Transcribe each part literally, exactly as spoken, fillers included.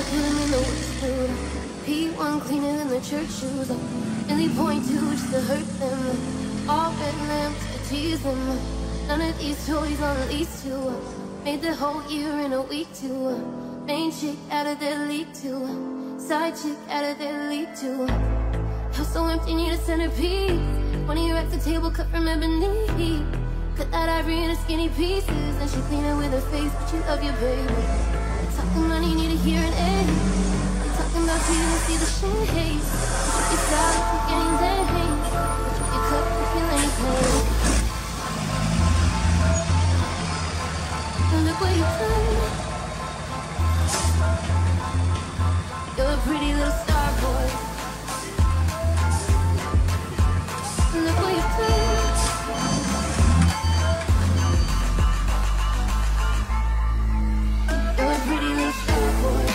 put him in the worst mood. P one cleaner than the church shoes. Really point two just to hurt them. All red lamps to tease them. None of these toys on lease to. Made the whole year in a week too. Main chick out of their league too. Side chick out of their league too. House so empty, need a centerpiece. twenty racks a table cut from ebony. Cut that ivory into skinny pieces. Then she clean it with her face, but you love your baby. They talking money, need a hearing aid. They talking about you, you see the shade. But you style, you getting there. But you cut, you feel any pain. And look what you done. You're a pretty little star boy. And look what you've done. You're a pretty little star boy.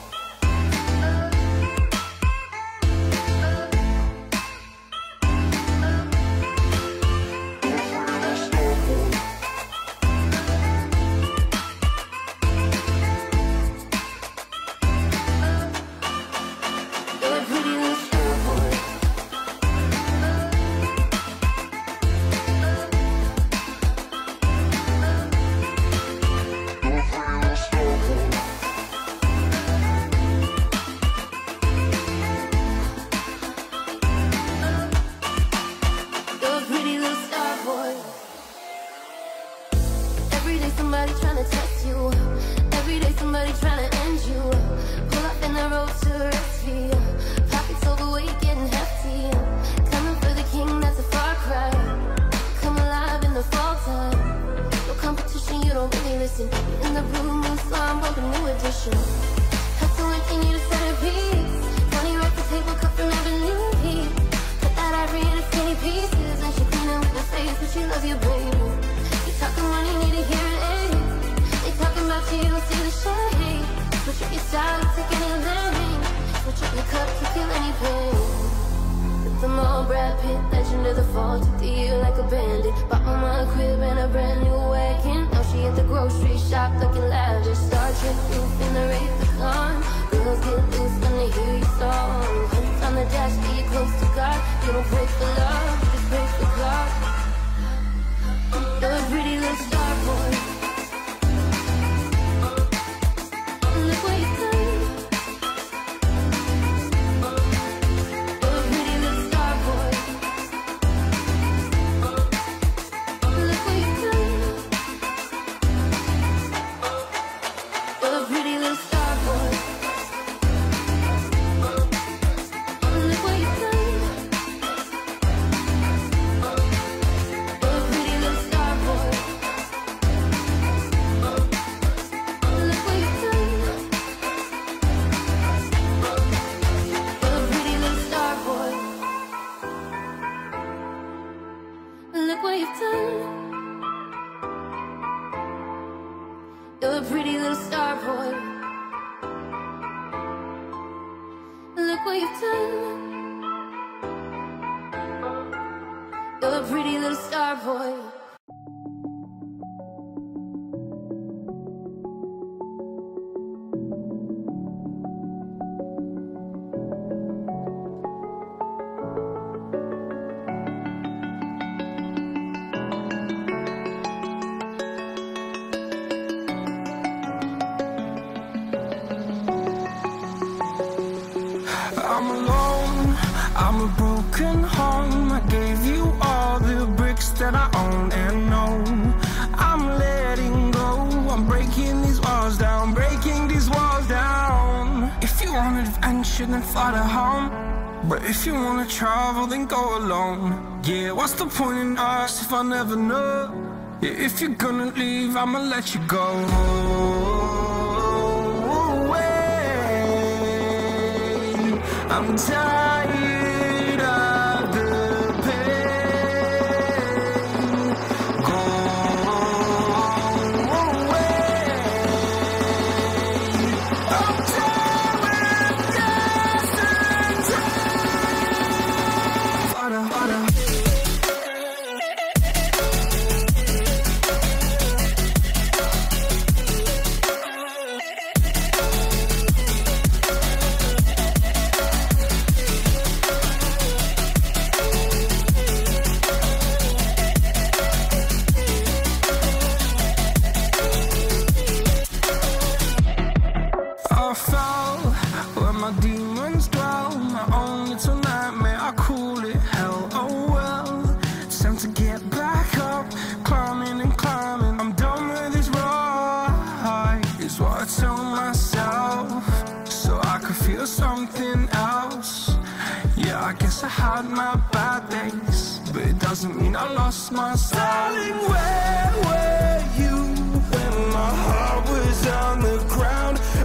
Then fly to home. But if you wanna travel, then go alone. Yeah, what's the point in us if I never know? Yeah, if you're gonna leave, I'ma let you go. Away. I'm tired of the pain. Go away. I'm tired. Yes, I had my bad days, but it doesn't mean I lost my style. Darling, where were you when my heart was on the ground?